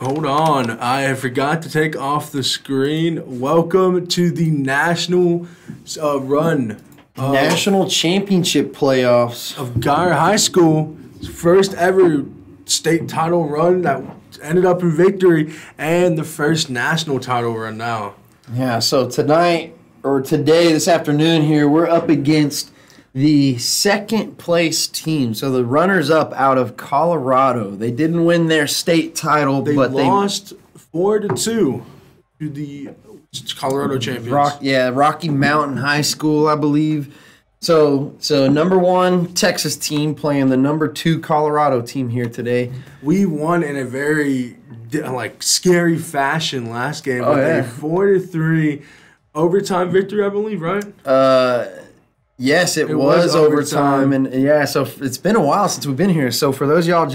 Hold on, I forgot to take off the screen. Welcome to the national run. National championship playoffs of Geyer High School. First ever state title run that ended up in victory, and the first national title run now. Yeah, so today, this afternoon here, we're up against the second place team. So the runners-up out of Colorado. They didn't win their state title, but they lost 4-2 to the Colorado champions. Rocky Mountain High School, I believe. So number one Texas team playing the number 2 Colorado team here today. We won in a very scary fashion last game with a 4-3 overtime victory, I believe, right? Yes, it was overtime, and so it's been a while since we've been here. So for those of y'all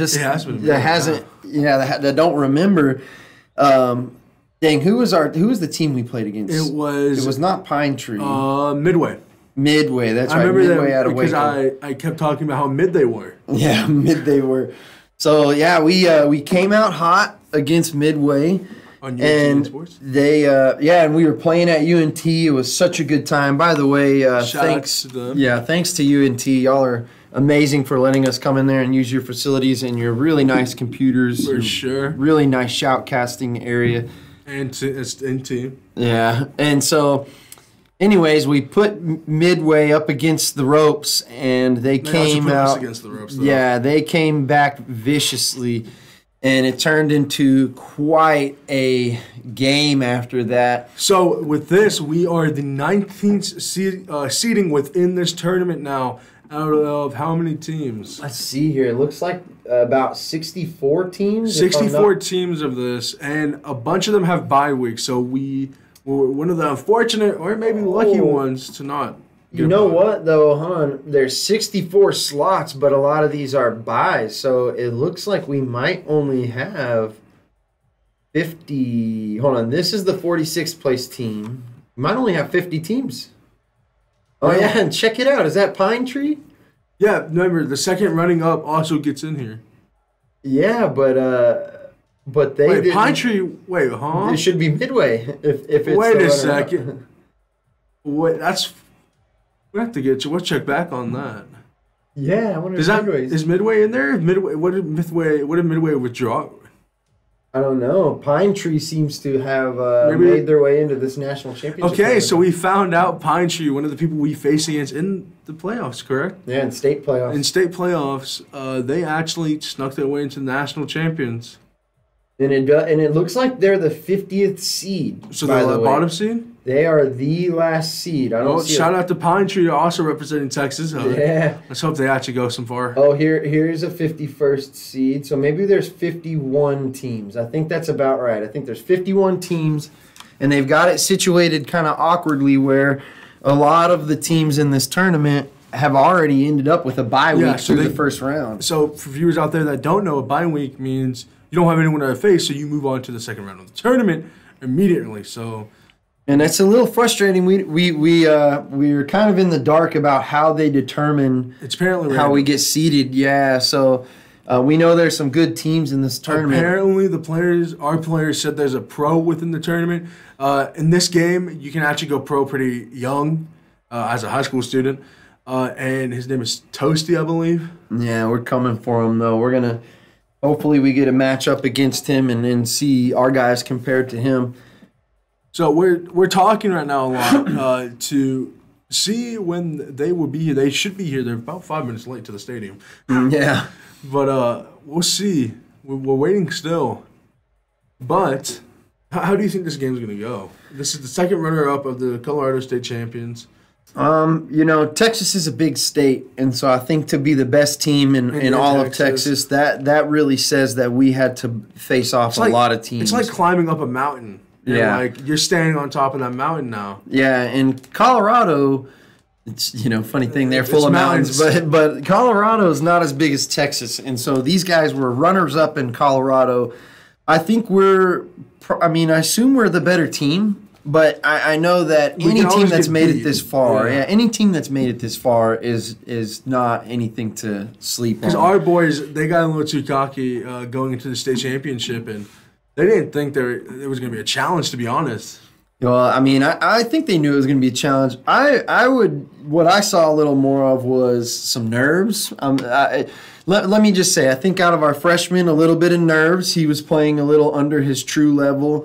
that don't remember, who was the team we played against? It was not Pine Tree. Midway. Midway, that's right. I remember Midway out of because Waco. I kept talking about how mid they were. Yeah, mid they were. So we came out hot against Midway. On UNT Sports? And we were playing at UNT. It was such a good time. By the way, thanks to them. Yeah, thanks to UNT. Y'all are amazing for letting us come in there and use your facilities and your really nice computers. For sure. Really nice shoutcasting area. And team. Yeah, and so, anyways, we put Midway up against the ropes, and they came out. Against the ropes, though. Yeah, they came back viciously. And it turned into quite a game after that. So with this, we are the 19th seeding within this tournament now. Out of how many teams? Let's see here. It looks like about 64 teams. 64 teams of this, and a bunch of them have bye weeks. So we were one of the unfortunate or maybe lucky ones to not. You know what, though, hon? There's 64 slots, but a lot of these are buys. So it looks like we might only have 50. Hold on. This is the 46th place team. We might only have 50 teams. Oh, yeah, and check it out. Is that Pine Tree? Yeah, remember, the second running up also gets in here. Yeah, but they Wait, Pine Tree, wait, huh? It should be Midway if it's Wait a second. Wait, that's... We'll check back on that. Yeah, I wonder is Midway in there? What did Midway withdraw? I don't know. Pine Tree seems to have made their way into this national championship. Okay, so we found out Pine Tree, one of the people we face against in the playoffs, correct? Yeah, in state playoffs. In state playoffs, they actually snuck their way into the national champions. And it looks like they're the 50th seed. So they're the bottom seed? They are the last seed. Shout out to Pine Tree, also representing Texas. Yeah. Let's hope they actually go some far. Oh, here's a 51st seed. So maybe there's 51 teams. I think that's about right. I think there's 51 teams, and they've got it situated kind of awkwardly where a lot of the teams in this tournament have already ended up with a bye week through the first round. So for viewers out there that don't know, a bye week means you don't have anyone to face, so you move on to the second round of the tournament immediately. And that's a little frustrating. We're kind of in the dark about how they determine how we get seeded. Yeah, so we know there's some good teams in this tournament. Apparently, our players said there's a pro within the tournament. In this game, you can actually go pro pretty young as a high school student. And his name is Toasty, I believe. Yeah, we're coming for him, though. We're going to hopefully we get a matchup against him and then see our guys compared to him. So we're talking right now a lot to see when they will be here. They should be here. They're about 5 minutes late to the stadium. Yeah. But we'll see. We're waiting still. But how do you think this game's going to go? This is the second runner-up of the Colorado State champions. Texas is a big state, and so I think to be the best team in all of Texas, that really says that we had to face off a lot of teams. It's like climbing up a mountain. You're standing on top of that mountain now. Yeah, and Colorado, it's funny thing, they're full of mountains, but Colorado is not as big as Texas, and so these guys were runners up in Colorado. I think I assume we're the better team. But I know that any team that's made it this far, any team that's made it this far is not anything to sleep on. Because our boys, they got a little too cocky going into the state championship, and They didn't think there was going to be a challenge, to be honest. Well, I mean, I think they knew it was going to be a challenge. What I saw a little more of was some nerves. Let me just say, I think out of our freshmen, a little bit of nerves. He was playing a little under his true level.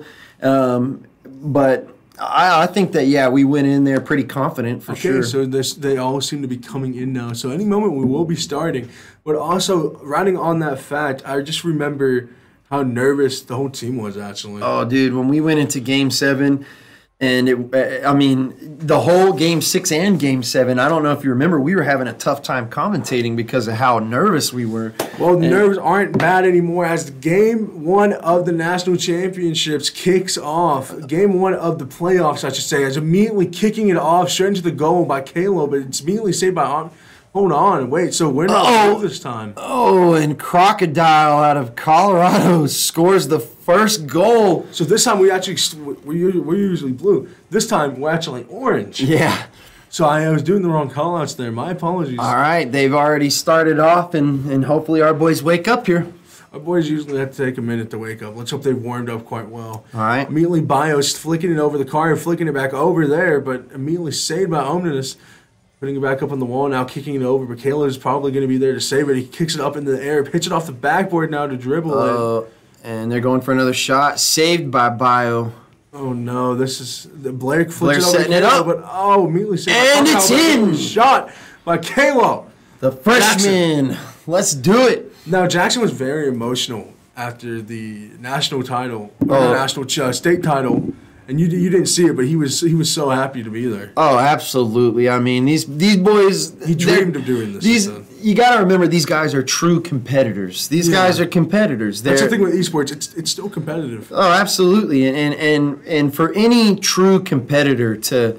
But I think that, yeah, we went in there pretty confident for sure. Okay, so they all seem to be coming in now. So any moment we will be starting. But also, riding on that fact, I just remember how nervous the whole team was, actually. Oh, dude, when we went into Game 7, and the whole Game 6 and Game 7, I don't know if you remember, we were having a tough time commentating because of how nervous we were. Well, the nerves aren't bad anymore as Game 1 of the National Championships kicks off. Game 1 of the playoffs, I should say, is immediately kicking it off straight into the goal by Kalo, but it's immediately saved by... Hold on, wait, so we're not this time. Oh, and Crocodile out of Colorado scores the first goal. So this time we're usually blue. This time we're actually orange. Yeah. So I was doing the wrong call-outs there. My apologies. All right, they've already started off, and hopefully our boys wake up here. Our boys usually have to take a minute to wake up. Let's hope they've warmed up quite well. All right. Immediately Bios flicking it over the car and flicking it back over there, but immediately saved by Omnibus. Putting it back up on the wall now, kicking it over. But Kayla is probably going to be there to save it. He kicks it up into the air, hits it off the backboard now to dribble it. And they're going for another shot. Saved by Bio. Oh, no. This is... Blair flips Blair's it over setting it up. But, immediately saved and it's in! Shot by Kayla. The freshman. Jackson. Let's do it. Now, Jackson was very emotional after the national title, the national state title. And you didn't see it, but he was so happy to be there. Oh, absolutely. I mean, these boys... He dreamed of doing this. You got to remember, these guys are true competitors. These guys are competitors. That's the thing with esports. It's still competitive. Oh, absolutely. And for any true competitor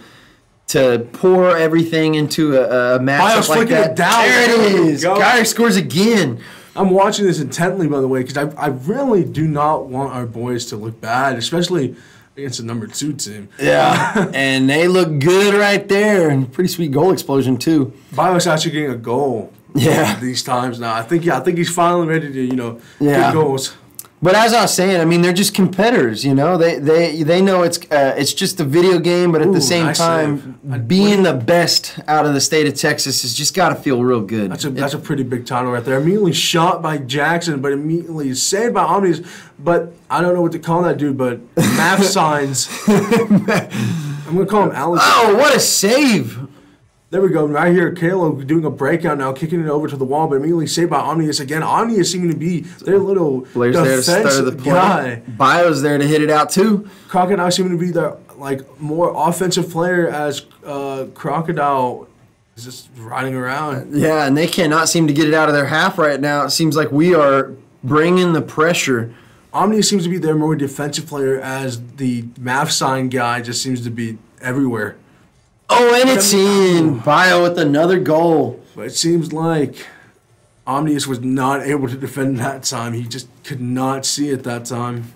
to pour everything into a matchup like that, there it is. Guy scores again. I'm watching this intently, by the way, because I really do not want our boys to look bad, especially against the number 2 team. Yeah, and they look good right there. And pretty sweet goal explosion, too. Bio's actually getting a goal these times now. I think he's finally ready to, get goals. But as I was saying, I mean, they're just competitors, They know it's just a video game, but at the same time, being the best out of the state of Texas has just got to feel real good. That's a pretty big title right there. Immediately shot by Jackson, but immediately saved by Omnis. But I don't know what to call that dude, but math signs. I'm going to call him Alex. Oh, what a save. There we go. Right here, Kalo doing a breakout now, kicking it over to the wall, but immediately saved by Omnius again. Omnius seeming to be their little defensive guy. Bio's there to hit it out, too. Crocodile seeming to be the more offensive player as Crocodile is just riding around. Yeah, and they cannot seem to get it out of their half right now. It seems like we are bringing the pressure. Omnius seems to be their more defensive player as the math sign guy just seems to be everywhere. Oh, and it's in. Bio with another goal. But it seems like Omnius was not able to defend that time. He just could not see it that time.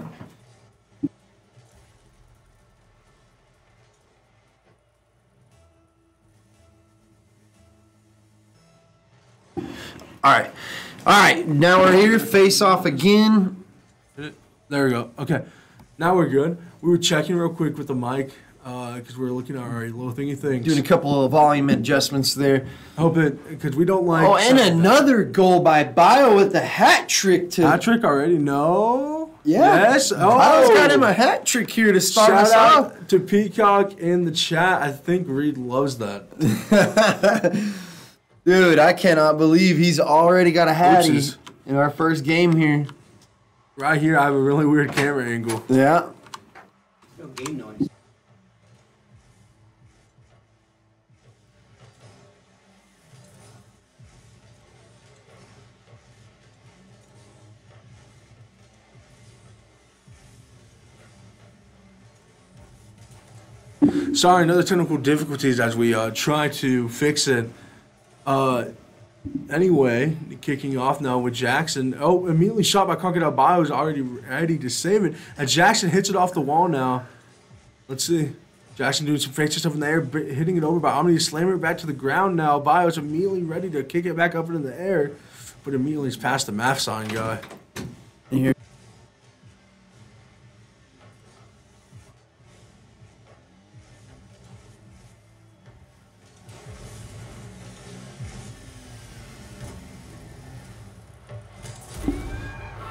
All right. Now we're here. Face off again. There we go. Okay. Now we're good. We were checking real quick with the mic. Because we're looking at our little thingy things. Doing a couple of volume adjustments there. Hope it, because we don't like... Oh, and another goal by Bio with a hat trick. Hat trick already? No? Yeah. Yes? Bio's got him a hat trick here to start us off. Shout out to Peacock in the chat. I think Reed loves that. Dude, I cannot believe he's already got a hattie in our first game here. Right here, I have a really weird camera angle. Yeah. No game noise. Sorry, another technical difficulties as we try to fix it. Anyway, kicking off now with Jackson. Oh, immediately shot by Crocodile. Bio is already ready to save it. And Jackson hits it off the wall now. Let's see. Jackson doing some fancy stuff in the air, hitting it over by Omni, slamming it back to the ground now. Bio's immediately ready to kick it back up into the air, but immediately he's past the math sign guy.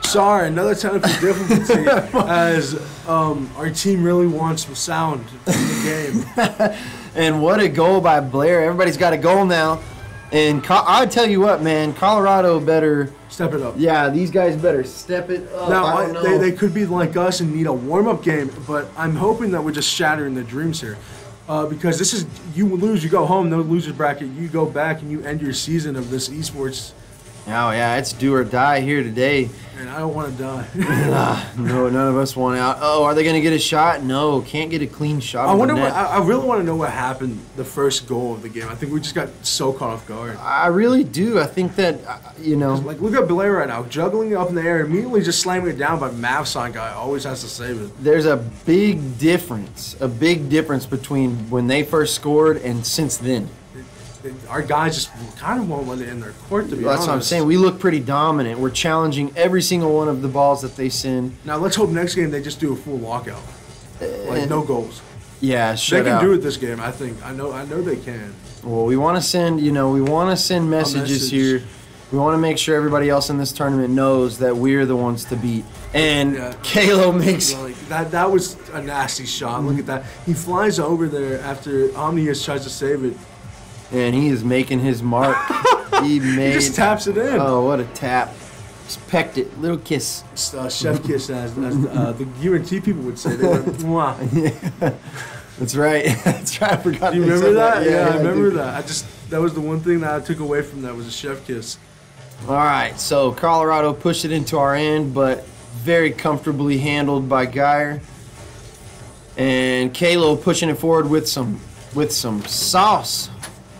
Sorry, another technical difficulty as our team really wants some sound in the game. And what a goal by Blair. Everybody's got a goal now. And I tell you what, man, Colorado better step it up. Yeah, these guys better step it up. Now, they could be like us and need a warm-up game, but I'm hoping that we're just shattering their dreams here. Because this is, you lose, you go home, no losers bracket, you go back and you end your season of this esports. Oh, yeah, it's do or die here today. And I don't want to die. No, none of us want out. Oh, are they going to get a shot? No, can't get a clean shot. I really want to know what happened the first goal of the game. I think we just got so caught off guard. I really do. I think that, Like, look at Blair right now, juggling it up in the air, immediately just slamming it down, but Mavsign guy always has to save it. There's a big difference between when they first scored and since then. Our guys just kind of won't let it in their court, to be honest. That's what I'm saying. We look pretty dominant. We're challenging every single one of the balls that they send. Now, let's hope next game they just do a full lockout. Like, no goals. Yeah, They can do it this game, I think. I know they can. Well, we want to send, messages here. We want to make sure everybody else in this tournament knows that we're the ones to beat. And Kalo makes... That was a nasty shot. Look at that. He flies over there after Omnius tries to save it. And he is making his mark. He just taps it in. Oh, what a tap. Just pecked it. Little kiss. Chef kiss, as the UNT people would say. They went, mwah. Yeah. That's right. That's right. I forgot. Do you remember that? Yeah, I remember that. That was the one thing that I took away from that was a chef kiss. All right, so Colorado pushed it into our end, but very comfortably handled by Geyer. And Kalo pushing it forward with some sauce.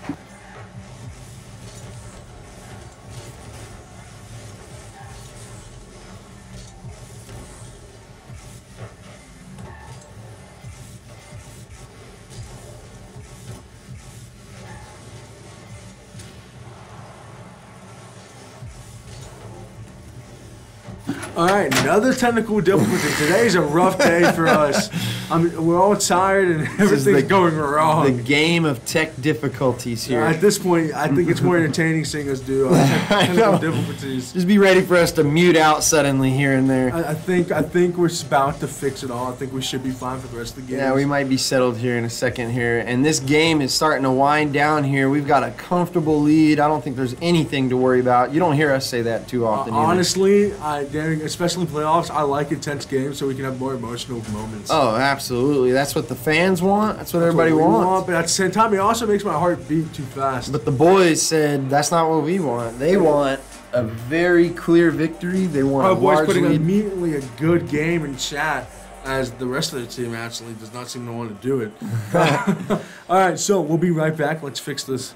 All right, another technical difficulty. Today's a rough day for us. We're all tired and everything's going wrong. The game of tech difficulties here. At this point, I think it's more entertaining seeing us do technical difficulties. Just be ready for us to mute out suddenly here and there. I think we're about to fix it all. I think we should be fine for the rest of the game. Yeah, we might be settled here in a second here. And this game is starting to wind down here. We've got a comfortable lead. I don't think there's anything to worry about. You don't hear us say that too often. Honestly, especially playoffs, I like intense games so we can have more emotional moments. Oh, absolutely. That's what the fans want. That's what everybody wants. But at the same time, it also makes my heart beat too fast. But the boys said that's not what we want. They want a very clear victory. They want a large putting lead. Immediately a good game in chat as the rest of the team actually does not seem to want to do it. All right, so we'll be right back. Let's fix this.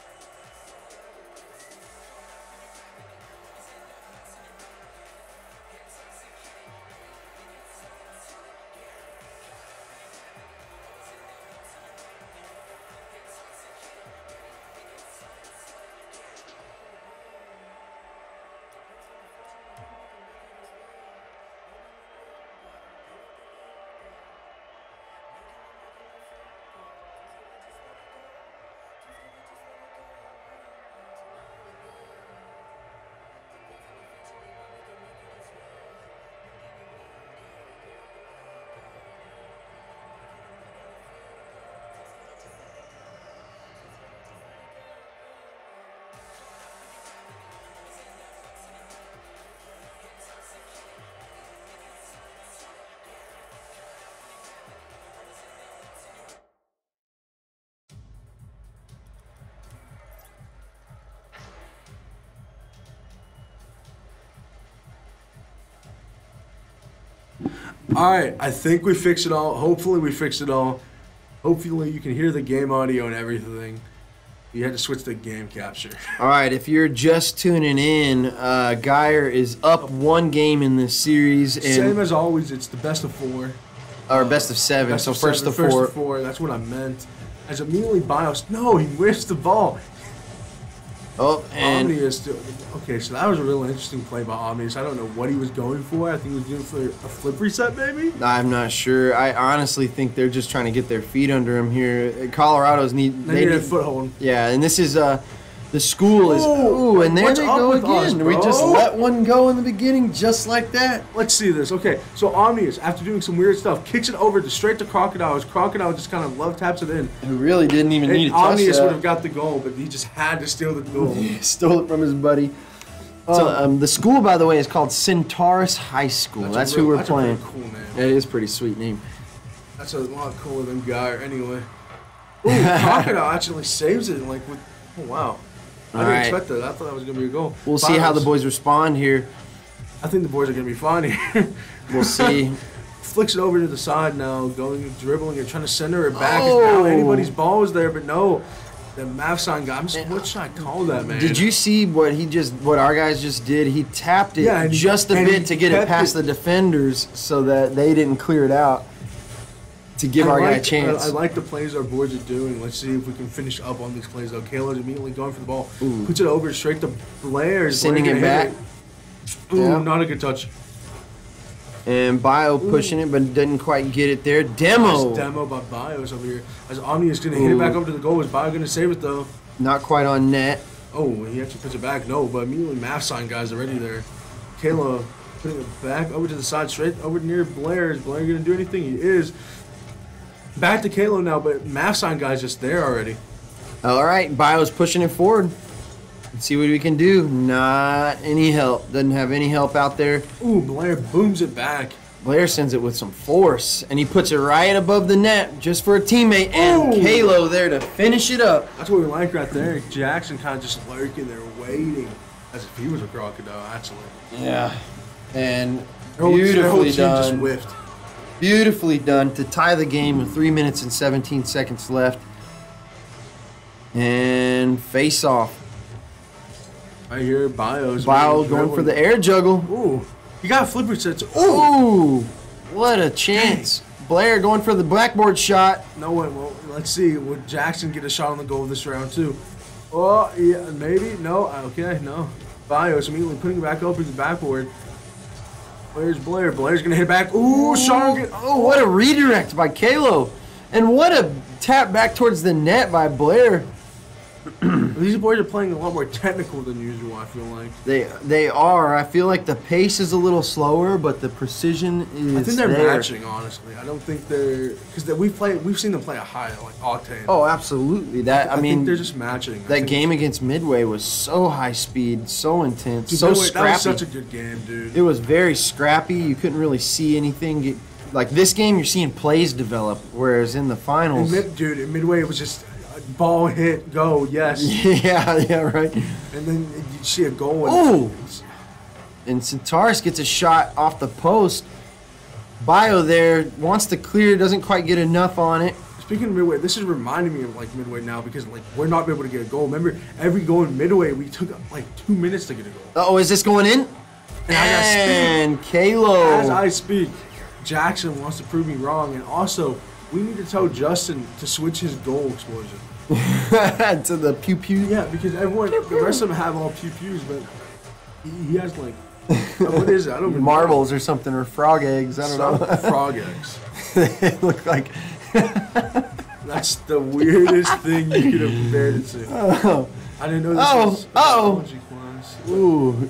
All right, I think we fixed it all. Hopefully we fixed it all. Hopefully you can hear the game audio and everything. You had to switch to game capture. All right, if you're just tuning in, Geyer is up one game in this series. And same as always, it's the best of four. Or best of seven, best so of first seven, to four. First to four, that's what I meant. As immediately Bios, no, he whiffs the ball. Oh, and Omnius, okay, so that was a real interesting play by Omnius. I don't know what he was going for. I think he was doing for a flip reset, maybe? I'm not sure. I honestly think they're just trying to get their feet under him here. Colorado's they need a foothold. Yeah, and this is The school is, and there what's they up go with us, again. We bro? just let one go in the beginning, just like that. Let's see this. Okay, so Omnius, after doing some weird stuff, kicks it over straight to Crocodile. Crocodile just kind of love taps it in. Who really didn't even need to touch Omnius that. would have got the goal, but he just had to steal the goal. He stole it from his buddy. So the school, by the way, is called Centaurus High School. That's who we're playing. That's a pretty cool name. It is a pretty sweet name. That's a lot cooler than Guy. Anyway. Ooh, Crocodile actually saves it. Like, with, oh, wow. I didn't expect that. I thought that was going to be a goal. We'll see how the boys respond here. I think the boys are going to be fine here. We'll see. Flicks it over to the side now, going dribbling and trying to center it back. Now anybody's ball is there, but no. The math sign guy. What should I call that, man? Did you see what our guys just did? He tapped it just a bit to get it past the defenders so that they didn't clear it out to give our guy a chance. I like the plays our boys are doing. Let's see if we can finish up on these plays, though. Kayla's immediately going for the ball. Puts it over straight to Blair. Sending it back. Ooh, not a good touch. And Bio pushing it, but didn't quite get it there. Demo. Nice demo by Bios over here. As Omni is going to hit it back over to the goal. Is Bio going to save it, though? Not quite on net. Oh, he actually puts it back. No, but immediately math sign guys already there. Kayla putting it back over to the side, straight over near Blair. Is Blair going to do anything? He is. Back to Kalo now, but math sign guy's just there already. All right, Bio's pushing it forward. Let's see what we can do. Not any help. Doesn't have any help out there. Ooh, Blair booms it back. Blair sends it with some force, and he puts it right above the net just for a teammate, and Kalo there to finish it up. That's what we like right there. Jackson kind of just lurking there, waiting, as if he was a crocodile, actually. Yeah, and beautifully done. Just whiffed. Beautifully done to tie the game with 3 minutes and 17 seconds left. And face off. I hear Bio going for the air juggle. Ooh, he got flipper sets. Ooh, what a chance. Dang. Blair going for the blackboard shot. No one. Well, let's see. Would Jackson get a shot on the goal this round too? Oh, yeah, maybe. No. Okay, no. Bio's immediately putting it back over the backboard. Where's Blair? Blair's going to hit back. Ooh, shot. Oh, what a redirect by Kalo. And what a tap back towards the net by Blair. These boys are playing a lot more technical than usual, I feel like. They are. I feel like the pace is a little slower, but the precision is I think they're there. matching, honestly. I don't think they're... Because we've seen them play a high, like, octane. Oh, absolutely. I mean, think they're just matching. That game against Midway was so high speed, so intense, dude, so scrappy. That was such a good game, dude. It was very scrappy. You couldn't really see anything. Like, this game, you're seeing plays develop, whereas in the finals... Dude, in Midway, it was just... Ball hit, go, yes. Yeah, right. And then you see a goal. Oh! And Centaurus gets a shot off the post. Bio there wants to clear, doesn't quite get enough on it. Speaking of Midway, this is reminding me of like Midway now because like we're not able to get a goal. Remember, every goal in Midway, we took like 2 minutes to get a goal. Oh, is this going in? And Kalo. As I speak, Jackson wants to prove me wrong, and also we need to tell Justin to switch his goal explosion. To the pew pew. Yeah, because everyone, the rest of them have all pew pews, but he has like, what is it? I don't know. Marbles or something, or frog eggs. I don't know. Frog eggs. They look like. That's the weirdest thing you could have compared it to. Oh. I didn't know this was biology class. Ooh.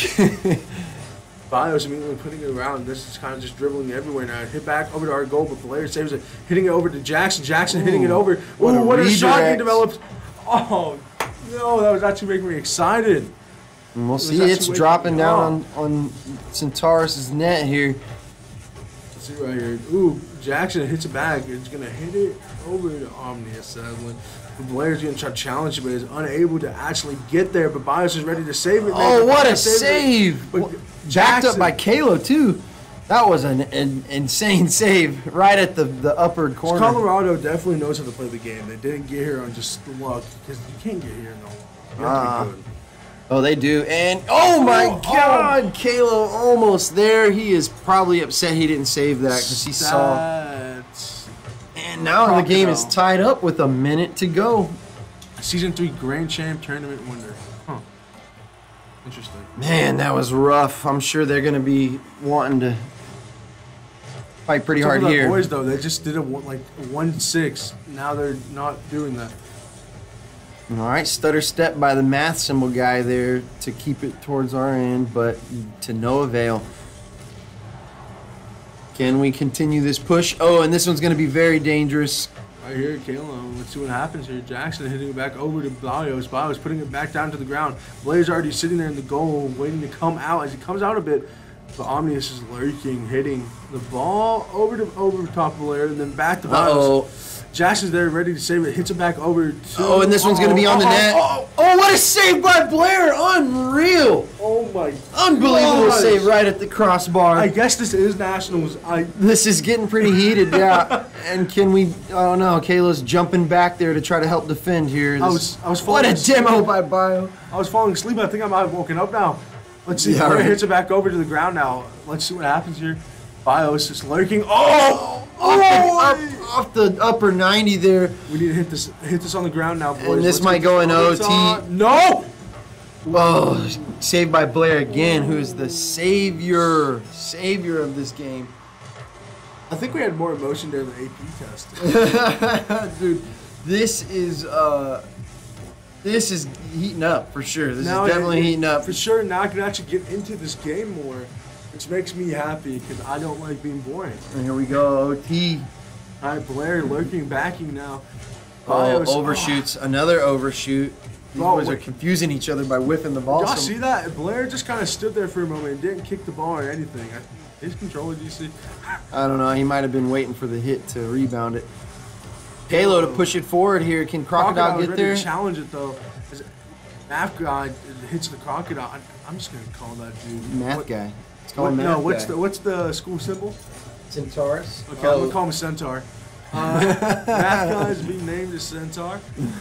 Bio's immediately putting it around. This is kind of just dribbling everywhere now. Hit back over to our goal, but Blair saves it. Hitting it over to Jackson. Jackson hitting it over. Ooh, what a shot he develops. Oh, no, that was actually making me excited. And we'll see. It's dropping down on Centaurus' net here. Let's see right here. Ooh, Jackson hits it back. It's going to hit it over to Omnia, sadly. Blair's going to try to challenge it, but is unable to actually get there. But Bios is ready to save it. Oh, what a save! Backed up by Kalo, too. That was an insane save right at the upper corner. Colorado definitely knows how to play the game. They didn't get here on just luck, because you can't get here, no. You have to be good. Oh, they do. And, oh my God, Kalo almost there. He is probably upset he didn't save that because he saw. And now the game is tied up with a minute to go. Season 3 Grand Champ Tournament winner. Huh. Interesting. Man, that was rough. I'm sure they're going to be wanting to fight pretty hard here. Boys, though, they just did like 1-6. Now they're not doing that. All right, stutter step by the math symbol guy there to keep it towards our end, but to no avail. Can we continue this push? Oh, and this one's going to be very dangerous. Right here, Kayla. Let's see what happens here. Jackson hitting it back over to Bios. Bios putting it back down to the ground. Blair's already sitting there in the goal, waiting to come out. As he comes out a bit, but Omnius is lurking, hitting the ball over top of Blair, and then back to Bios. Jackson's there, ready to save it. Hits it back over to... Oh, and this one's going to be on the net. Oh, what a save by Blair. Unreal. Oh, my Unbelievable save right at the crossbar. I guess this is Nationals. This is getting pretty heated, yeah. And can we... Oh, no. Kayla's jumping back there to try to help defend here. I was falling What a demo by Bio. I was falling asleep. I think I might have woken up now. Let's see. Yeah, Blair right. hits it back over to the ground now. Let's see what happens here. Bios is lurking. Off the upper 90 there. We need to hit this on the ground now, boys. And this might go in OT. No! Oh, saved by Blair again, who is the savior of this game. I think we had more emotion during the AP test. Dude, this is heating up for sure. This is definitely heating up. For sure, now I can actually get into this game more, which makes me happy because I don't like being boring. And here we go, OT. All right, Blair lurking, backing now. Oh, overshoots, another overshoot. These boys are confusing each other by whiffing the ball. Y'all see that? Blair just kind of stood there for a moment and didn't kick the ball or anything. His controller, do you see? I don't know. He might have been waiting for the hit to rebound it. Halo to push it forward here. Can Crocodile get there? To challenge it though. As Math guy hits the Crocodile. I'm just gonna call that dude Math guy. Let's call him Math guy. What's the school symbol? Centaurus. Okay, I'm gonna call him a Centaur. Math guy is being named a Centaur.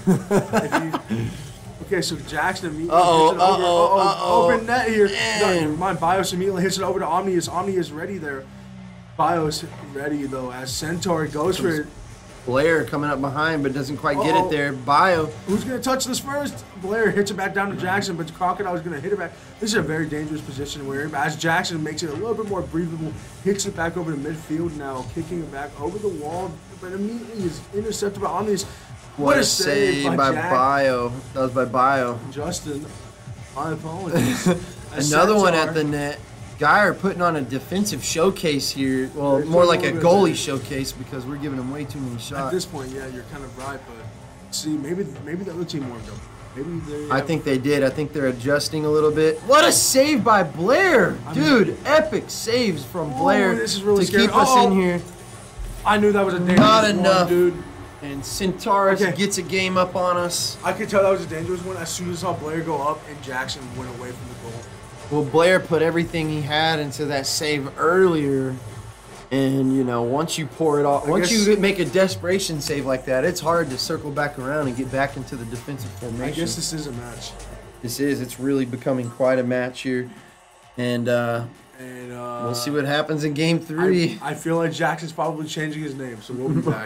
Okay, so Jackson immediately hits it over. Open net here. No, never mind. Bios immediately hits it over to Omnius. Omnius ready there. Bios ready though as Centaur goes for it. Blair coming up behind but doesn't quite get it there. Bio. Who's going to touch this first? Blair hits it back down to Jackson, but Crocodile is going to hit it back. This is a very dangerous position where as Jackson makes it a little bit more breathable, hits it back over to midfield now, kicking it back over the wall, but immediately is intercepted by Omnius. What a save by Bio. That was by Bio. Justin, my apologies. Another one at the net. Geyer putting on a defensive showcase here. Well, more like a goalie showcase because we're giving him way too many shots. At this point, yeah, you're kind of right, but see, maybe the other team warmed up. I think they did. I think they're adjusting a little bit. What a save by Blair. Dude, epic saves from Blair this is really to keep us in here. I knew that was a dangerous Not enough, dude. And Centaurus gets a game up on us. I could tell that was a dangerous one as soon as I saw Blair go up and Jackson went away from the goal. Well, Blair put everything he had into that save earlier, and you know, once you pour it off, once you make a desperation save like that, it's hard to circle back around and get back into the defensive formation. I guess this is a match. This is. It's really becoming quite a match here, and we'll see what happens in Game 3. I feel like Jackson's probably changing his name, so we'll be back.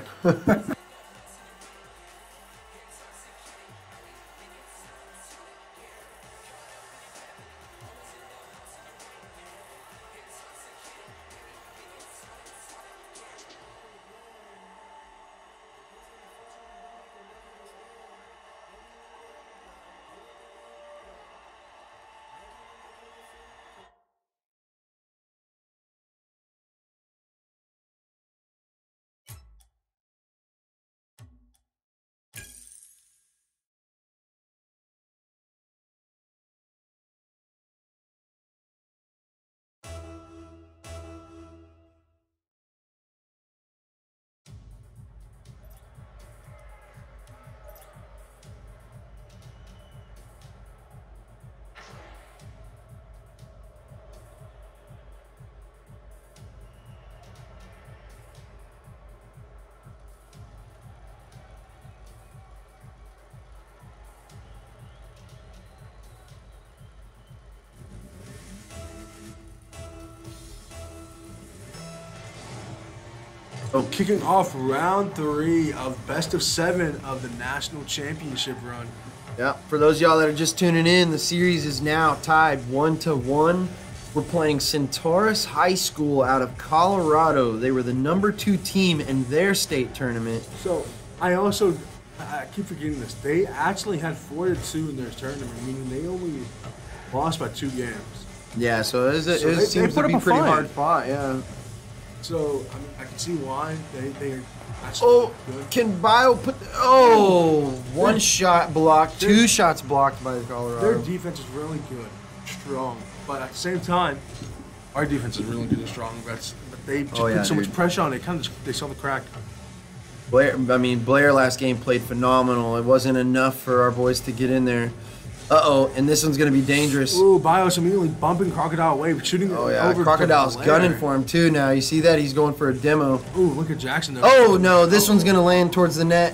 So kicking off round 3 of best of 7 of the national championship run. Yeah, for those of y'all that are just tuning in, the series is now tied 1-1. We're playing Centaurus High School out of Colorado. They were the #2 team in their state tournament. So I I keep forgetting this. They actually had 4-2 in their tournament, meaning they only lost by 2 games. Yeah, so it they seems put to up be a pretty fight. hard fought, yeah. So, I mean, I can see why they're actually Oh, good. can Bio put... Oh, one shot blocked, 2 shots blocked by Their Colorado. defense is really good, strong. But at the same time, our defense is really good and strong. But they just put so much pressure on it. They saw the crack. Blair last game played phenomenal. It wasn't enough for our boys to get in there. Uh-oh, and this one's going to be dangerous. Ooh, Bios immediately bumping Crocodile away, shooting it over. Crocodile's gunning for him, too, now. You see that? He's going for a demo. Ooh, look at Jackson, though. Oh, no, this one's going to land towards the net.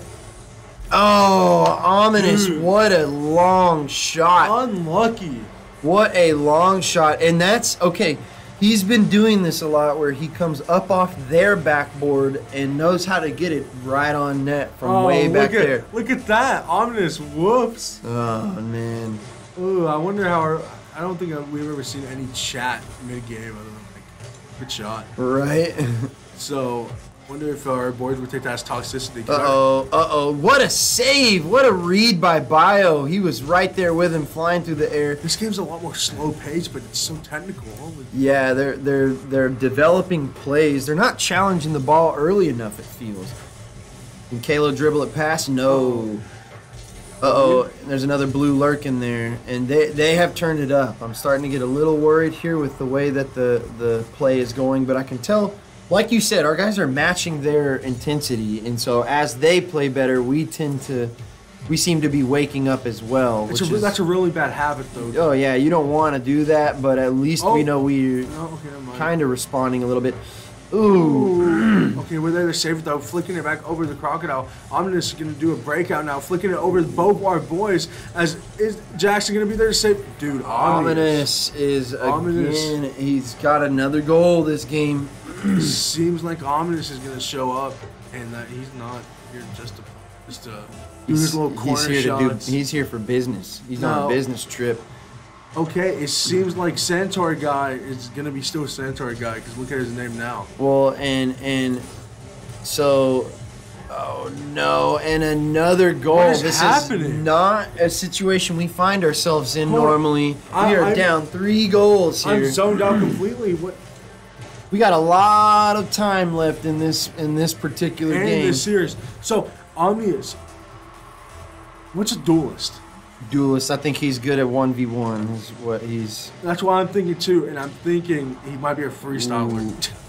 Oh, ominous. Dude. What a long shot. Unlucky. What a long shot. And that's, okay, he's been doing this a lot where he comes up off their backboard and knows how to get it right on net from way back there. Look at that. Ominous. Whoops. Oh, man. Ooh, I wonder how I don't think we've ever seen any chat mid-game other than, like, good shot. Right. So, wonder if our boys would take that as toxicity. Uh-oh. What a save. What a read by Bio. He was right there with him flying through the air. This game's a lot more slow paced, but it's so technical. Yeah, they're developing plays. They're not challenging the ball early enough, it feels. Can Kalo dribble it past? No. Uh-oh. There's another blue lurk in there. And they have turned it up. I'm starting to get a little worried here with the way that the play is going, but I can tell, like you said, our guys are matching their intensity, and so as they play better, we seem to be waking up as well. That's a really bad habit, though. Oh yeah, you don't want to do that, but at least we know we're kind of responding a little bit. Ooh. Okay, we're there to save it though, flicking it back over the Crocodile. Ominous is going to do a breakout now, flicking it over both our boys. Is Jackson going to be there to save? Dude, Ominous is again. He's got another goal this game. Seems like Ominous is going to show up, and that he's not here just to do his little corner shots. He's here for business. He's on a business trip. Okay, it seems like Centaur guy is going to be still Centaur guy, because look at his name now. Well, and so, oh no, and another goal. What is happening? Is not a situation we find ourselves in normally. We are down 3 goals here. I'm zoned out completely. What? We got a lot of time left in this particular game. In this series. So, Omnius, what's a duelist? Duelist, I think he's good at 1v1 is what he's... That's what I'm thinking too, and I'm thinking he might be a freestyler.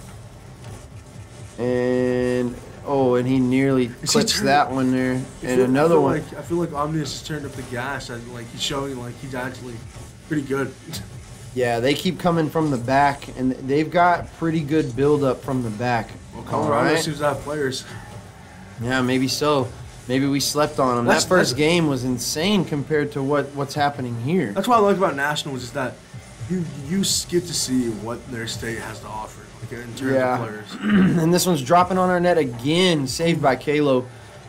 And he nearly clips that one there. And another one. I feel like Omnius has turned up the gas, and like he's showing like he's actually pretty good. Yeah, they keep coming from the back, and they've got pretty good build-up from the back. Well, Colorado seems to have players. Yeah, maybe so. Maybe we slept on them. That first game was insane compared to what's happening here. That's what I like about Nationals is that you get to see what their state has to offer, like in terms of players. And this one's dropping on our net again, saved by Kalo.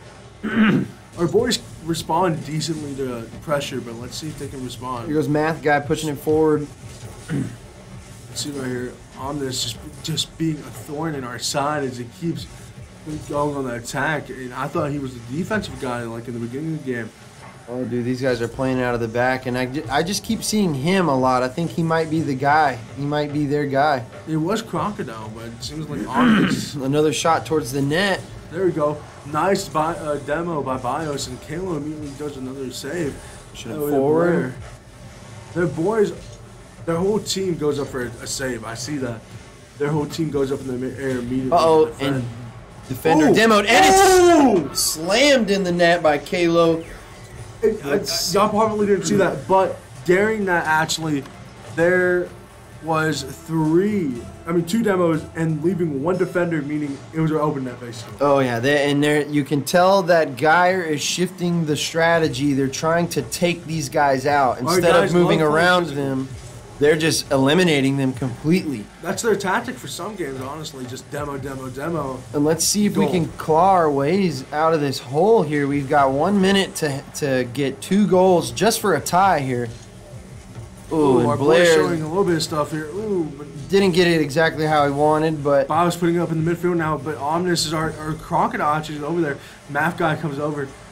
Our boys respond decently to pressure, but let's see if they can respond. Here goes Math Guy pushing it forward. Let's see right here. Omnis just being a thorn in our side as he keeps going on the attack. And I thought he was the defensive guy like in the beginning of the game. Oh, dude, these guys are playing out of the back, and I just keep seeing him a lot. I think he might be the guy. He might be their guy. It was Crocodile, but it seems like Omnis. Another shot towards the net. There we go. Nice demo by Bios, and Kalo immediately does another save. Forward. Their boys, their whole team goes up for a save. I see that. Their whole team goes up in the air immediately. Uh-oh, and defender demoed, and it's slammed in the net by Kalo. Y'all probably didn't see that, but during that, actually, there was 2 demos and leaving 1 defender, meaning it was an open net, basically. Oh, yeah, you can tell that Geyer is shifting the strategy. They're trying to take these guys out. Instead of moving around them, they're just eliminating them completely. That's their tactic for some games, honestly, just demo. And let's see if we can claw our ways out of this hole here. We've got 1 minute to get 2 goals just for a tie here. Ooh, our Blair's showing a little bit of stuff here. Ooh, but didn't get it exactly how he wanted, but Bob's putting it up in the midfield now. But Omnis is our Crocodile actually over there. Math Guy comes over.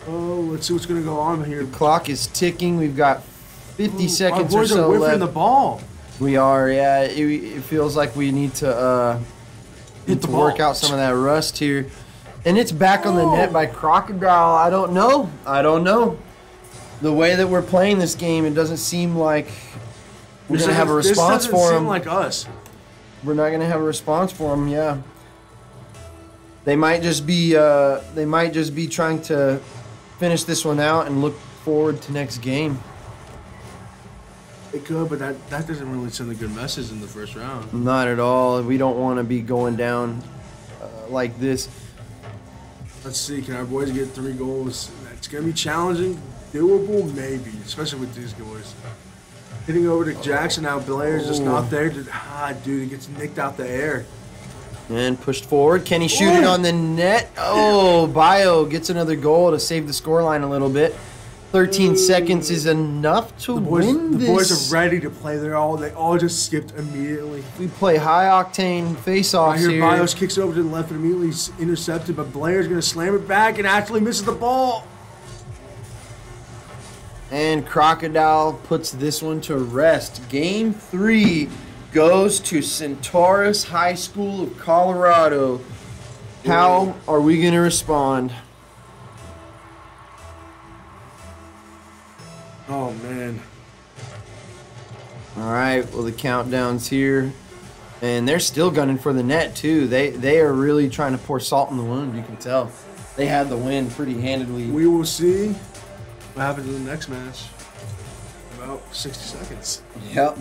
Oh, let's see what's going to go on here. The clock is ticking. We've got 50 seconds or Our boys so are whiffing left. the ball. We are, yeah. It feels like we need to work out some of that rust here. And it's back on the net by Crocodile. I don't know. The way that we're playing this game, it doesn't seem like we're going to have a response for him. This doesn't seem like us. We're not going to have a response for him, yeah. They might just be trying to finish this one out and look forward to next game. It could, but that doesn't really send a good message in the first round. Not at all. We don't want to be going down like this. Let's see. Can our boys get 3 goals? It's going to be challenging. Doable, maybe, especially with these boys. Hitting over to Jackson now. Blair's just not there. Dude, he gets nicked out the air. And pushed forward. Can he shoot it on the net? Oh, Bio gets another goal to save the scoreline a little bit. 13 seconds is enough to win this. The boys are ready to play. They all just skipped immediately. We play high octane face-offs here. Bios kicks over to the left and immediately intercepted, but Blair's going to slam it back and actually misses the ball. And Crocodile puts this one to rest. Game 3 goes to Centaurus High School of Colorado. How are we going to respond? Oh, man. All right, well, the countdown's here. And they're still gunning for the net, too. They are really trying to pour salt in the wound, you can tell. They had the win pretty handedly. We will see what happens in the next match. About 60 seconds. Yep.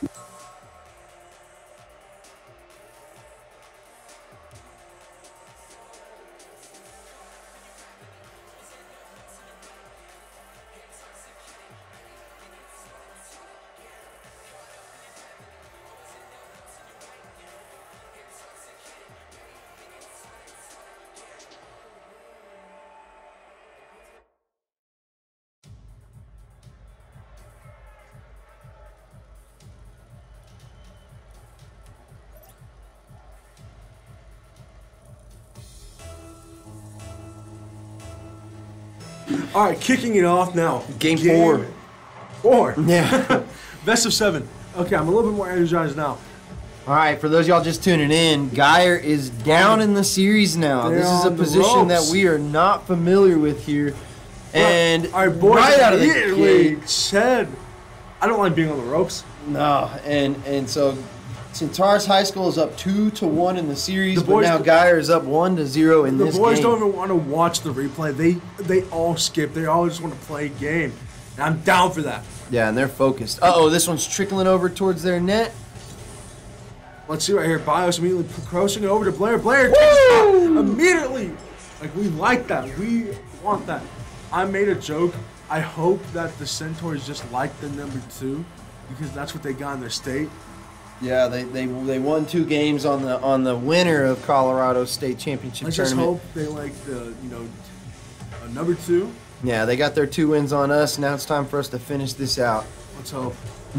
All right, kicking it off now. Game 4. 4. Yeah. Best of 7. Okay, I'm a little bit more energized now. All right, for those of y'all just tuning in, Geyer is down in the series now. They're this is a on the position that ropes. we are not familiar with here. And our boys right out of the immediately gate, said, I don't like being on the ropes. no, and so Centaurus High School is up 2-1 in the series, The but boys- now Geyer is up 1-0 in The this boys game. don't even want to watch the replay. They all skip. They all just want to play a game. And I'm down for that. Yeah, and they're focused. Uh-oh, this one's trickling over towards their net. Let's see right here. Bios immediately crossing it over to Blair. Blair takes a shot immediately. Like, we like that. We want that. I made a joke. I hope that the Centaurs just like the number 2 because that's what they got in their state. Yeah, they won 2 games on the winner of Colorado State Championship I just tournament. hope they like the, number 2. Yeah, they got their 2 wins on us. Now it's time for us to finish this out. Let's hope.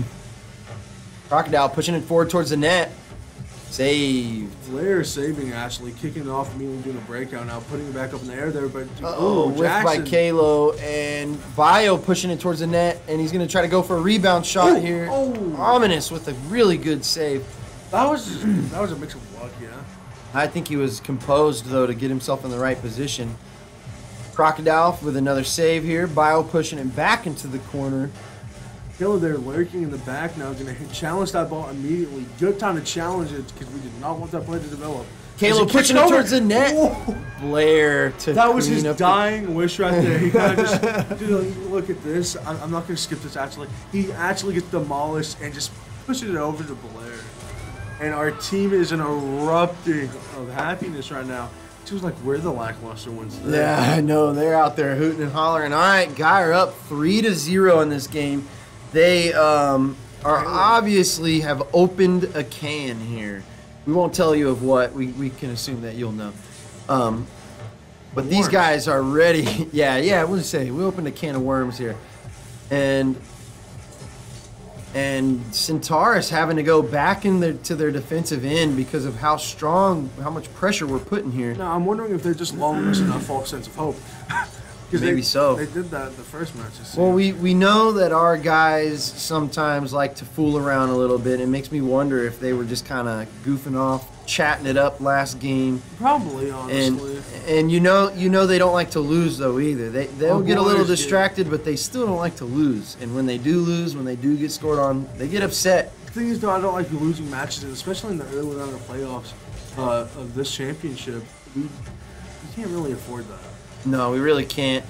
Crocodile pushing it forward towards the net. Saved. Blair saving Ashley, kicking it off immediately, doing a breakout now, putting it back up in the air there. But Whiffed by Kalo, and Bio pushing it towards the net, and he's going to try to go for a rebound shot here. Ominous with a really good save. That was a mix of luck, yeah. I think he was composed, though, to get himself in the right position. Crocodile with another save here. Bio pushing it back into the corner. Killer there lurking in the back now, going to challenge that ball immediately. Good time to challenge it because we did not want that play to develop. Kalo pushing it towards the net. Whoa. Blair to That was his clean up dying wish right there. He kind of just, dude, look at this. I'm not going to skip this actually. He actually gets demolished and just pushes it over to Blair. And our team is in erupting of happiness right now. It feels like we're the lackluster ones today. Yeah, I know. They're out there hooting and hollering. All right, Geyer up 3-0 in this game. They obviously have opened a can here. We won't tell you of what. We can assume that you'll know. But these guys are ready. Yeah, we'll say we opened a can of worms here. And Centaurus having to go back to their defensive end because of how much pressure we're putting here. Now, I'm wondering if they're just lulling us in a false sense of hope. Maybe so. They did that the first match. Well, we know that our guys sometimes like to fool around a little bit. It makes me wonder if they were just kind of goofing off, chatting it up last game. Probably, honestly. And you know they don't like to lose though either. They'll get a little distracted, but they still don't like to lose. And when they do lose, when they do get scored on, they get upset. The thing is, though, I don't like losing matches, and especially in the early round of playoffs of this championship. We can't really afford that. No, we really can't.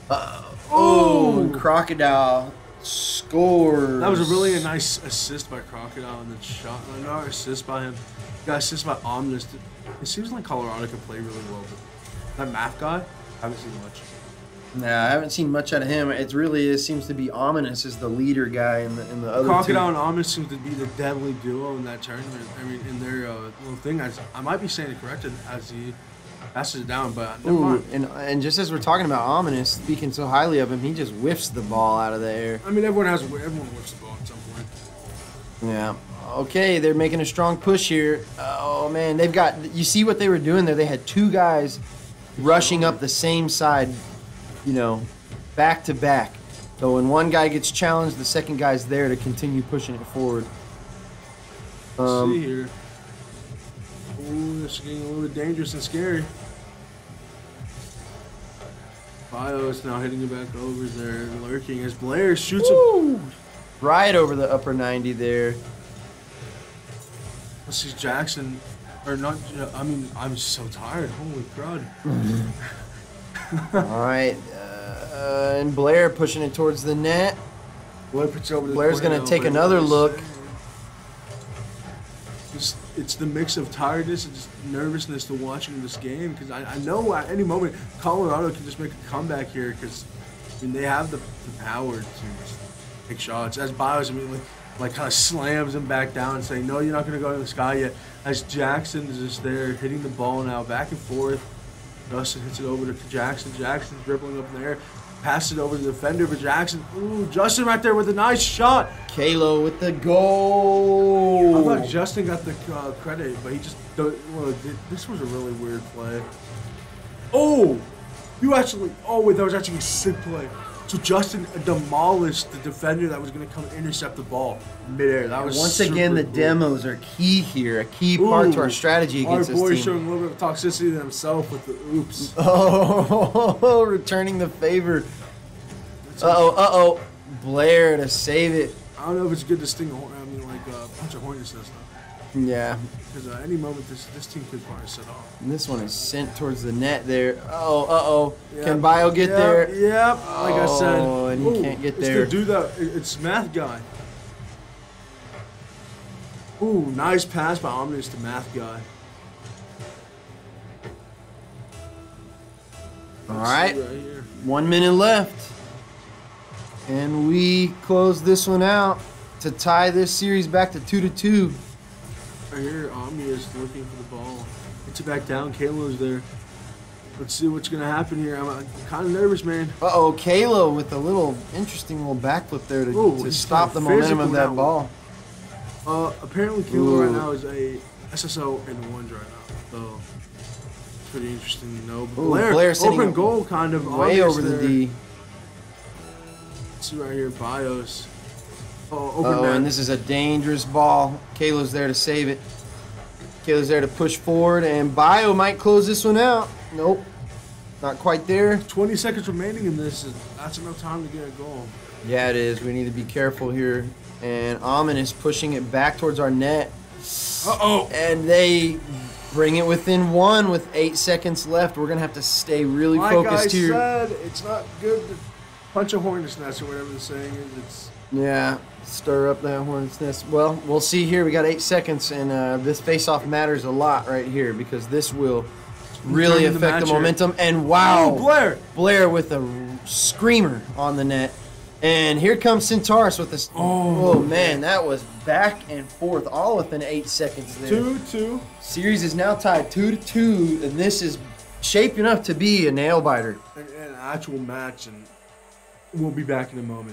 Crocodile scores. That was really a nice assist by Crocodile and then shot. Another assist by him. Got assist by Omnis. It seems like Colorado can play really well. But that math guy, I haven't seen much. Nah, I haven't seen much out of him. It really seems to be Ominous as the leader guy in the other Crocodile two. and Omnis seem to be the deadly duo in that tournament. I mean, in their little thing. I might be saying it corrected as he passes it down, but never mind. And just as we're talking about Ominous, speaking so highly of him, he just whiffs the ball out of the air. I mean, everyone whiffs the ball at some point. Yeah. Okay, they're making a strong push here. Oh man, they've got. You see what they were doing there? They had two guys rushing up the same side, back to back. So when one guy gets challenged, the second guy's there to continue pushing it forward. Let's see here. Ooh, this is getting a little bit dangerous and scary. Bio is now hitting it back over there, lurking as Blair shoots him. Right over the upper 90 there. Let's see Jackson, or not, I mean, I'm so tired. Holy crud. All right. And Blair pushing it towards the net. Blair's going to take another look. It's the mix of tiredness and just nervousness to watching this game because I know at any moment Colorado can just make a comeback here because they have the power to just take shots. As Bios immediately kind of slams him back down saying, no, you're not going to go to the sky yet. As Jackson is just there hitting the ball now back and forth. Justin hits it over to Jackson. Jackson's dribbling up in the air. Passes it over to the defender for Jackson. Ooh, Justin right there with a nice shot. Kalo with the goal. I thought Justin got the credit, but he just... this was a really weird play. Oh! Wait, that was actually a sick play. So Justin demolished the defender that was going to come intercept the ball midair. That was once again, the demos are key here. A key part to our strategy against this team. Our boy showing a little bit of toxicity to himself with the oops. Oh, returning the favor. Uh-oh. Blair to save it. I don't know if it's good to sting punch a hornet's nest. Yeah. Because at any moment, this team could probably set off. And this one is sent towards the net there. Uh-oh. Yep. Can Bio get there? Yep. Like I said. Oh, and he can't get there. It's the dude that it's Math Guy. Ooh, nice pass by Omnis to Math Guy. All right. 1 minute left. And we close this one out to tie this series back to 2-2. Right here, Omni is looking for the ball. Gets it back down. Kalo's there. Let's see what's going to happen here. I'm kind of nervous, man. Uh-oh, Kalo with a interesting little backflip there to stop the momentum of that ball. Apparently, Kalo right now is a SSO in ones right now. So, it's pretty interesting to know. Blair open goal kind of. Way over the D. Let's see right here, Bios. And this is a dangerous ball. Kalo's there to save it. Kalo's there to push forward, and Bio might close this one out. Nope, not quite there. 20 seconds remaining in this. That's enough time to get a goal. Yeah, it is. We need to be careful here. And Ominous pushing it back towards our net. Uh-oh. And they bring it within one with 8 seconds left. We're going to have to stay really focused here. Like I said, it's not good to punch a hornet's nest or whatever the saying is. Yeah, stir up that hornet's nest. Well, we'll see here. We got 8 seconds, and this face-off matters a lot right here because this will really affect the momentum. And wow, Blair with a screamer on the net. And here comes Centaurus with this. Oh man, that was back and forth, all within 8 seconds there. 2-2. Series is now tied 2-2, and this is shaping up to be a nail biter. An actual match, and we'll be back in a moment.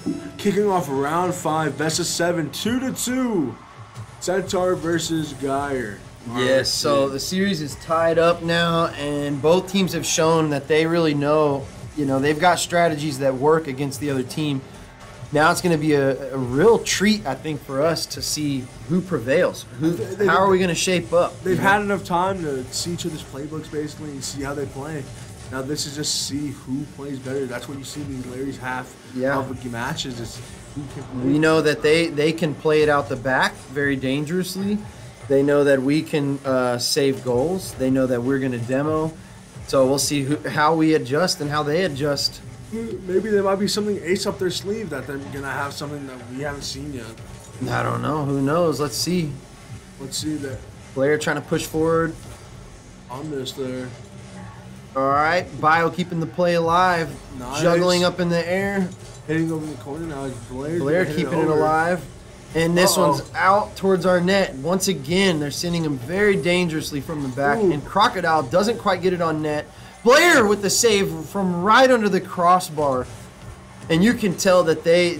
Kicking off round 5, best of 7, 2-2. Centaur versus Geyer. Yes, so the series is tied up now, and both teams have shown that they really know, they've got strategies that work against the other team. Now it's going to be a real treat, I think, for us to see who prevails. How are we going to shape up? They've had enough time to see each other's playbooks, basically, and see how they play. Now this is just see who plays better. That's what you see in Larry's half of the matches. Is who can play. We know that they can play it out the back very dangerously. They know that we can save goals. They know that we're going to demo. So we'll see how we adjust and how they adjust. Maybe there might be something ace up their sleeve that they're going to have something that we haven't seen yet. I don't know. Who knows? Let's see. Let's see that. Blair trying to push forward. On this there. All right. Bio keeping the play alive. Nice. Juggling up in the air. Hitting over the corner now. Blair keeping it alive. And this one's out towards our net. Once again, they're sending him very dangerously from the back. Ooh. And Crocodile doesn't quite get it on net. Blair with the save from right under the crossbar. And you can tell that it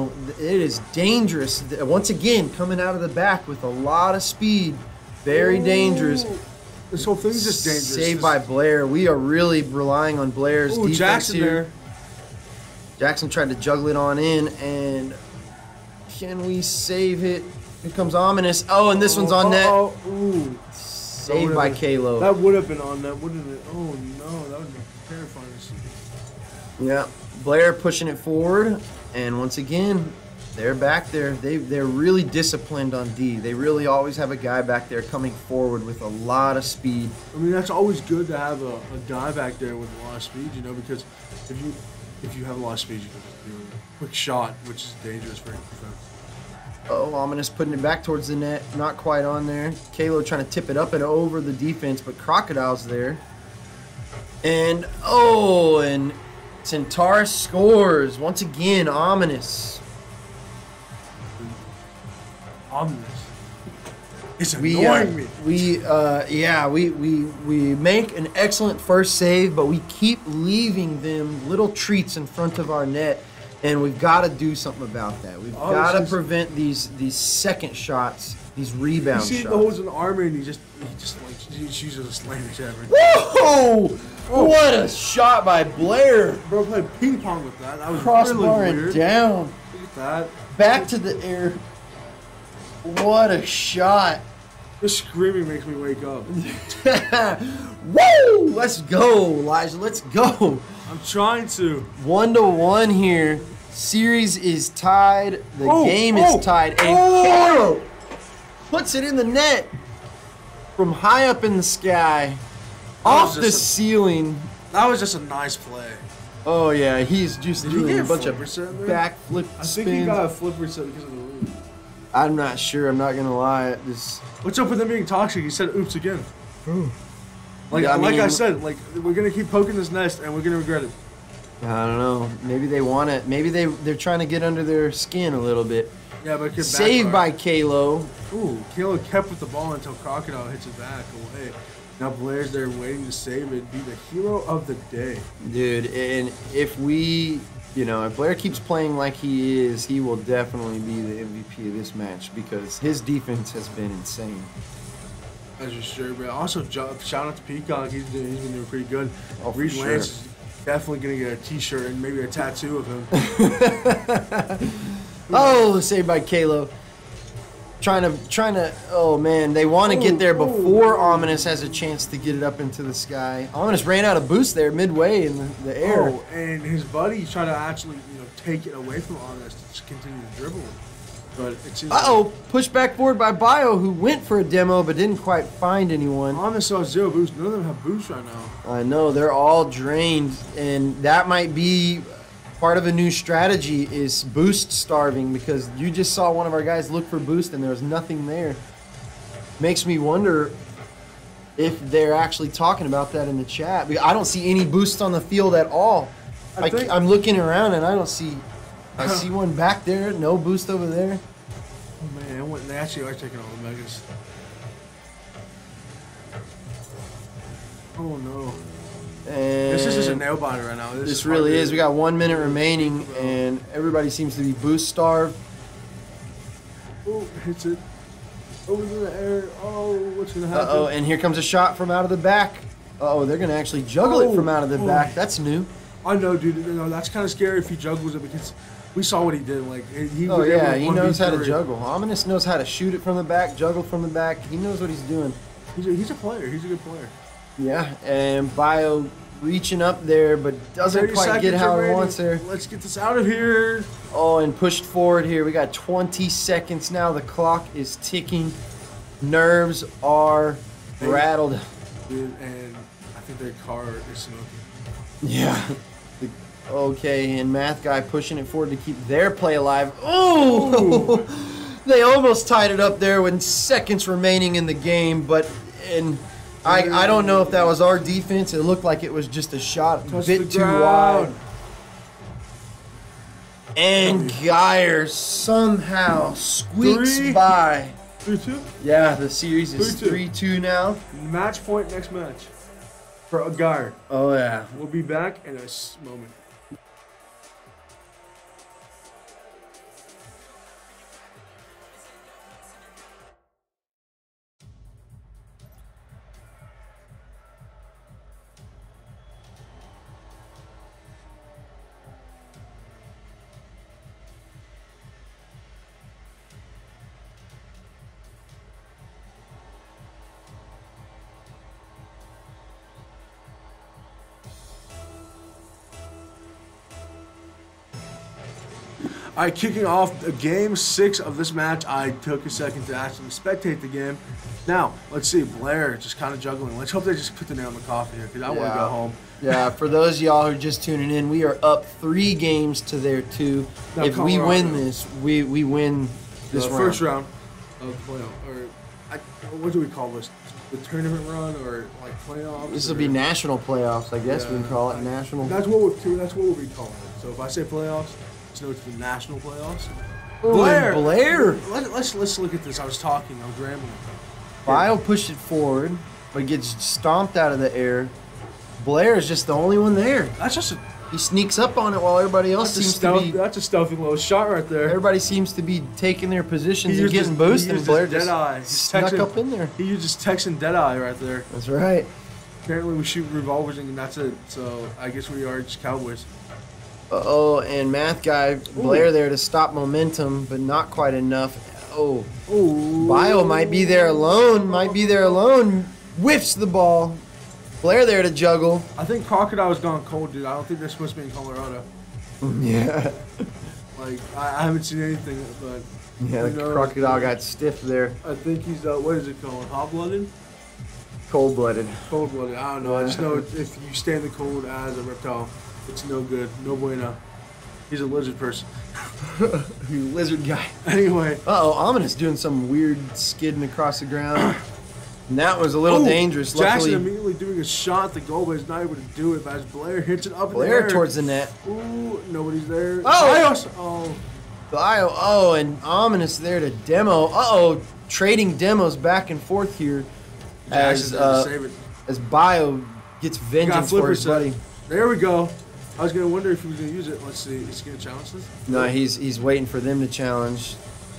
is dangerous. Once again, coming out of the back with a lot of speed. Very dangerous. This whole thing's just dangerous. Saved by Blair. We are really relying on Blair's defense Jackson here. there. Jackson tried to juggle it on in, and can we save it? Here comes Ominous. Oh, and this one's on net. Ooh. Saved by Kalo. That would have been on net, wouldn't it? Oh no, that would have been terrifying to see. Yeah, Blair pushing it forward, and once again, they're back there. They're really disciplined on D. They really always have a guy back there coming forward with a lot of speed. I mean, that's always good to have a guy back there with a lot of speed, because if you have a lot of speed, you can just do a quick shot, which is dangerous for defense. Oh, Ominous putting it back towards the net. Not quite on there. Kalo trying to tip it up and over the defense, but Crocodile's there. And Centaurus scores. Once again, Ominous. Ominous. It's annoying me. We make an excellent first save, but we keep leaving them little treats in front of our net. And we've got to do something about that. We've got to prevent these second shots, these rebound shots. You see the holes in the armor, and he just uses a slam jabber. Whoa! Oh. What a shot by Blair! Bro played ping pong with that. That was crossbar really weird. And down. Look at that. Back to the air. What a shot! This screaming makes me wake up. Woo! Let's go, Elijah. Let's go. I'm trying to. 1-1 here. Series is tied. The game is tied. And Kalo puts it in the net from high up in the sky, off the ceiling. That was just a nice play. Oh yeah, he's just doing a bunch of backflip spins. I think he got a flipper set because of the roof. I'm not sure. I'm not gonna lie. What's up with him being toxic? He said "oops" again. I said, we're gonna keep poking this nest and we're gonna regret it. I don't know. Maybe they want it. Maybe they're trying to get under their skin a little bit. Yeah, but it could saved by backfire. Kalo. Ooh, Kalo kept with the ball until Crocodile hits it back away. Now Blair's there waiting to save it. Be the hero of the day, dude. And if if Blair keeps playing like he is, he will definitely be the MVP of this match because his defense has been insane. As you sure, but also shout out to Peacock. He's been doing pretty good. Reed sure. Lance is definitely gonna get a T-shirt and maybe a tattoo of him. Oh, saved by Kalo. Trying to. Oh man, they want to get there before Ominous has a chance to get it up into the sky. Ominous ran out of boost there midway in the air. Oh, and his buddy tried to actually take it away from Ominous to continue to dribble it. But it pushed back forward by Bio, who went for a demo but didn't quite find anyone. Ominous saw 0 boost. None of them have boost right now. I know, they're all drained, and that might be part of a new strategy is boost starving because you just saw one of our guys look for boost and there was nothing there. Makes me wonder if they're actually talking about that in the chat. I don't see any boosts on the field at all. I'm looking around and I don't see. I see one back there, no boost over there. Oh man, they actually are taking all the megas. Oh no. And This is just a nail biter right now. this really is. We got 1 minute remaining, and everybody seems to be boost starved. Oh, hits it. Over in the air. Oh, what's going to happen? Uh-oh, and here comes a shot from out of the back. Uh-oh, they're going to actually juggle it from out of the back. That's new. I know, dude. You know, that's kind of scary if he juggles it because we saw what he did. Like, he Oh, yeah, he knows how to juggle. Ominous knows how to shoot it from the back, juggle from the back. He knows what he's doing. He's a player. He's a good player. Yeah, and Bio reaching up there, but doesn't quite get how he wants there. Let's get this out of here. Oh, and pushed forward here. We got 20 seconds now. The clock is ticking. Nerves are rattled. Dude, and I think their car is smoking. Yeah. Okay, and Math Guy pushing it forward to keep their play alive. Oh! They almost tied it up there with seconds remaining in the game, but I don't know if that was our defense. It looked like it was just a shot a bit too wide. And Geyer somehow squeaks by. 3-2? Yeah, the series is 3-2. 3-2 now. Match point next match. For a guard. Oh, yeah. We'll be back in a moment. All right, kicking off game 6 of this match. I took a second to actually spectate the game. Now, let's see. Blair just kind of juggling. Let's hope they just put the nail in the coffin here because I want to go home. Yeah, for those of y'all who are just tuning in, we are up 3 games to their 2. Now, if we win this, we win this round. First round of playoff. Or what do we call this? The tournament run or like playoffs? This will be national playoffs, I guess we can call it national. That's what we'll be calling it. So if I say playoffs, just know it's the national playoffs. Blair. Let's look at this. I was rambling. Bio pushed it forward, but gets stomped out of the air. Blair is just the only one there. That's just he sneaks up on it while everybody else seems to be. That's a stealthy little shot right there. Everybody seems to be taking their positions and getting boosted. And Blair just snuck up in there. He just texting Deadeye right there. That's right. Apparently we shoot revolvers and that's it. So I guess we are just Cowboys. Uh-oh, and Math Guy, Blair there to stop momentum, but not quite enough. Oh. Bio might be there alone. Whiffs the ball. Blair there to juggle. I think Crocodile's gone cold, dude. I don't think they're supposed to be in Colorado. Yeah. Like, I haven't seen anything, but... Yeah, the Crocodile got stiff there. I think he's, what is it called? Hot-blooded? Cold-blooded. Cold-blooded. I don't know. I just know if you stay in the cold as a reptile, it's no good. No bueno. He's a lizard person. Lizard guy. Anyway. Uh-oh, Ominous doing some weird skidding across the ground. And that was a little dangerous. Jackson Luckily, immediately doing a shot at the goal, but he's not able to do it. But as Blair hits it up in the air. towards the net. Ooh, nobody's there. Oh! Oh, and Ominous there to demo. Uh-oh, trading demos back and forth here as Bio gets vengeance for his buddy. There we go. I was going to wonder if he was going to use it. Let's see. Is he going to challenge this? No, he's waiting for them to challenge.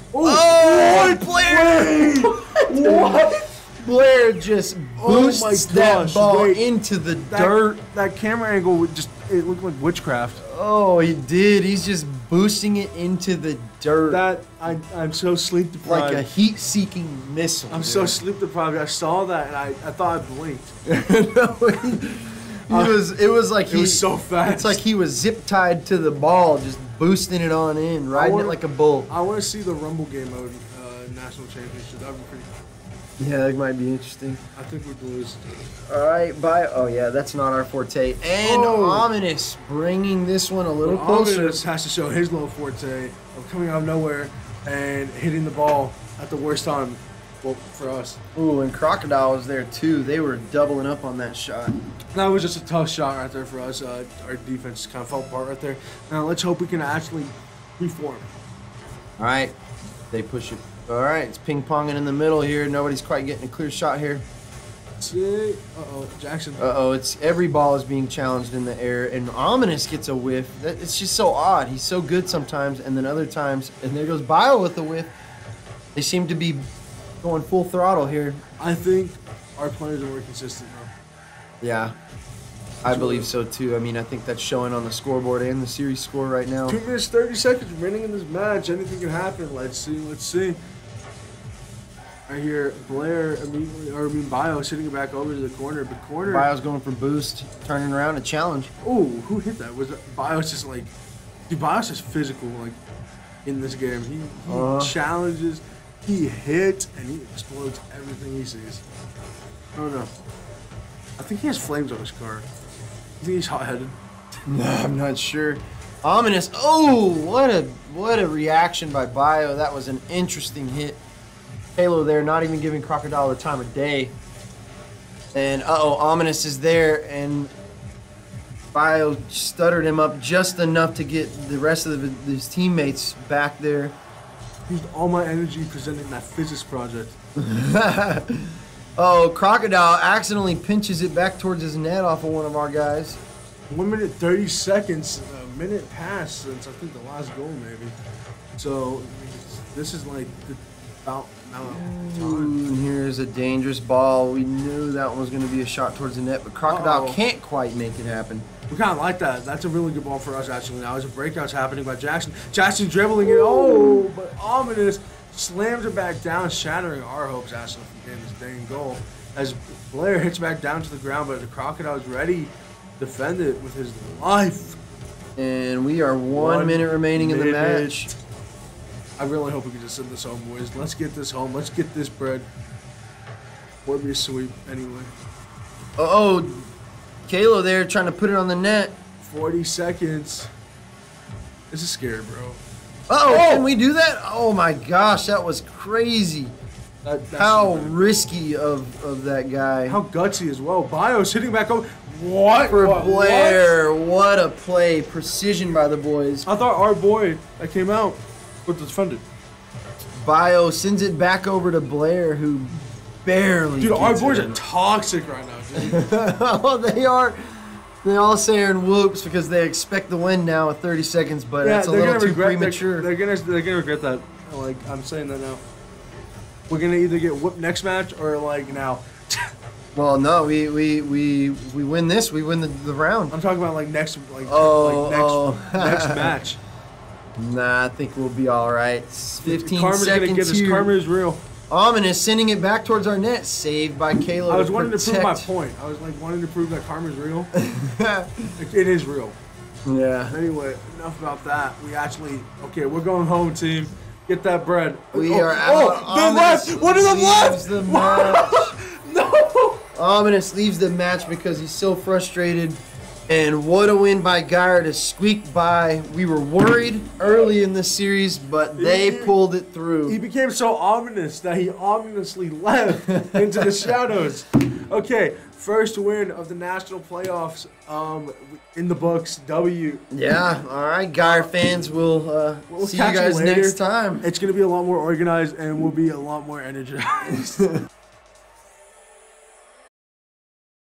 Oh, Blair! What? Blair just boosts that ball into the dirt. That camera angle it looked like witchcraft. Oh, he did. He's just boosting it into the dirt. I'm so sleep deprived. Like a heat-seeking missile. I'm so sleep deprived. I saw that and I thought I blinked. It was like he was so fast. It's like he was zip tied to the ball, just boosting it on in, riding it like a bull. I want to see the Rumble game mode national championship. That would be pretty cool. Yeah, that might be interesting. I think we'd lose. All right, oh yeah, that's not our forte. And Ominous bringing this one a little closer. Ominous has to show his little forte of coming out of nowhere and hitting the ball at the worst time. Well, for us. Ooh, and Crocodile was there too. They were doubling up on that shot. That was just a tough shot right there for us. Our defense kind of fell apart right there. Now let's hope we can actually reform. All right, they push it. All right, it's ping-ponging in the middle here. Nobody's quite getting a clear shot here. see. Uh-oh, Jackson. Uh-oh, it's every ball is being challenged in the air, and Ominous gets a whiff. It's just so odd. He's so good sometimes, and then other times, and there goes Bio with a whiff. They seem to be going full throttle here. I think our players are more consistent, bro. Yeah, I believe so too. I mean, I think that's showing on the scoreboard and the series score right now. 2 minutes, 30 seconds remaining in this match. Anything can happen. Let's see. I hear Blair Bio sitting it back over to the corner. But Bio's going for boost, turning around, a challenge. Oh, who hit that? Was it Bio's just like, dude, Bio's just physical, like, in this game. He challenges, he hits, and he explodes everything he sees. I don't know. I think he has flames on his car. I think he's hot-headed. No, I'm not sure. Ominous. Oh, what a reaction by Bio. That was an interesting hit. Halo there, not even giving Crocodile the time of day. And Ominous is there, and Bio stuttered him up just enough to get the rest of his teammates back there. Used all my energy presenting that physics project. Oh, Crocodile accidentally pinches it back towards his net off of one of our guys. 1 minute 30 seconds, a minute passed since I think the last goal maybe. So this is like about and here's a dangerous ball. We knew that one was going to be a shot towards the net, but Crocodile can't quite make it happen. We kind of like that. That's a really good ball for us, actually. Now there's a breakout's happening by Jackson. Jackson dribbling it. Oh, but Ominous slams it back down, shattering our hopes, actually, from getting this dang goal. As Blair hits back down to the ground, but the Crocodile's ready to defend it with his life. And we are 1 minute remaining in the match. I really hope we can just send this home, boys. Let's get this home. Let's get this bread. Would be a sweep anyway. Kalo there trying to put it on the net. 40 seconds. This is scary, bro. Can we do that? Oh my gosh, that was crazy. How risky of that guy. How gutsy as well. Bio's hitting back over. What? For Blair. What a play. Precision by the boys. I thought our boy that came out was defended. Bio sends it back over to Blair, who barely. Dude, our boys are toxic right now, dude. Oh, they are. They're all saying whoops because they expect the win now at 30 seconds, but that's a little too premature. They're gonna regret that. Like, I'm saying that now. We're gonna either get whooped next match or like now. Well, no, we win this. We win the round. I'm talking about like next next match. Nah, I think we'll be all right. 15 Karma's seconds gonna get here. us. Karma is real. Ominous sending it back towards our net. Saved by Kalo. I was wanting to prove my point. I was like wanting to prove that karma's real. It is real. Yeah. Anyway, enough about that. We're going home, team. Get that bread. We are out. The left. What are the left? The match. No. Ominous leaves the match because he's so frustrated. And what a win by Geyer to squeak by. We were worried early in the series, but they pulled it through. He became so ominous that he ominously left into the shadows. Okay, first win of the national playoffs in the books. W. Yeah, all right, Geyer fans. We'll see you guys next time. It's going to be a lot more organized, and we'll be a lot more energized.